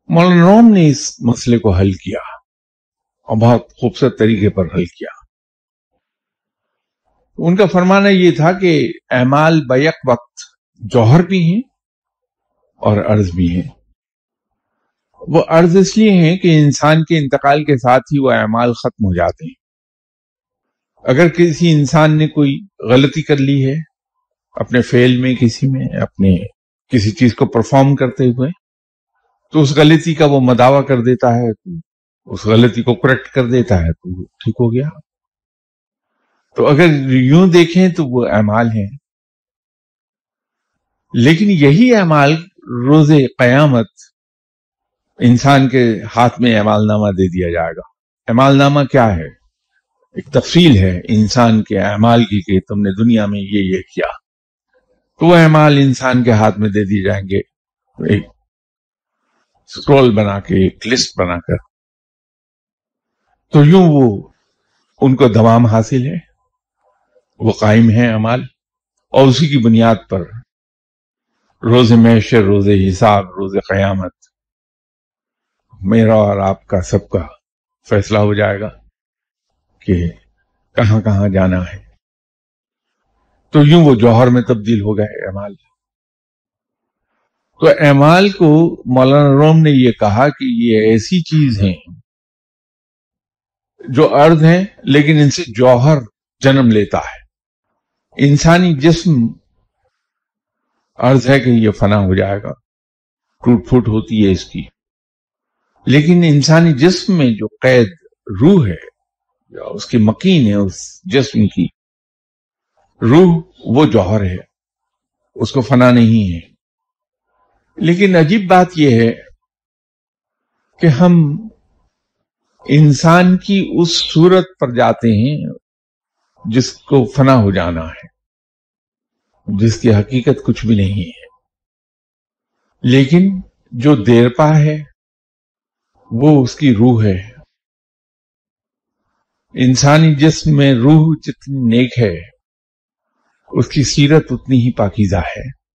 मौलाना room ने इस मसले को हल किया और बहुत खूबसूरत तरीके पर हल किया। उनका फरमाना यह था कि अमाल बैक वक्त जौहर भी हैं और अर्ज भी हैं। वो अर्ज इसलिए हैं कि इंसान के इंतकाल के साथ ही वो अमाल खत्म हो जाते हैं। अगर किसी इंसान ने कोई गलती कर ली है अपने फेल में, किसी में, अपने किसी चीज को परफॉर्म करते हुए, तो उस गलती का वो मदावा कर देता है, उस गलती को करेक्ट कर देता है, तो ठीक हो गया। तो अगर यूं देखें तो वो अमाल हैं, लेकिन यही अमाल रोजे कयामत इंसान के हाथ में अमालनामा दे दिया जाएगा। अमालनामा क्या है? एक तफसील है इंसान के अमाल की कि तुमने दुनिया में ये किया, तो वह अमाल इंसान के हाथ में दे दिए जाएंगे, एक स्क्रॉल बना के, एक लिस्ट बनाकर। तो यूं वो उनको दवाम हासिल है, वो कायम है अमाल, और उसी की बुनियाद पर रोज़े महशर, रोज़े हिसाब, रोज़े क़यामत मेरा और आपका सबका फैसला हो जाएगा कि कहां कहां जाना है। तो यूं वो जौहर में तब्दील हो गए अमाल। तो अमाल को मौलाना रूम ने ये कहा कि ये ऐसी चीज हैं जो अर्ध हैं, लेकिन इनसे जौहर जन्म लेता है। इंसानी जिस्म अर्ज है कि ये फना हो जाएगा, टूट फूट होती है इसकी, लेकिन इंसानी जिस्म में जो कैद रूह है, या उसकी मकीन है, उस जिस्म की रूह, वो जौहर है, उसको फना नहीं है। लेकिन अजीब बात यह है कि हम इंसान की उस सूरत पर जाते हैं जिसको फना हो जाना है, जिसकी हकीकत कुछ भी नहीं है। लेकिन जो देरपा है वो उसकी रूह है। इंसानी जिस्म में रूह जितनी नेक है, उसकी सीरत उतनी ही पाकीज़ा है।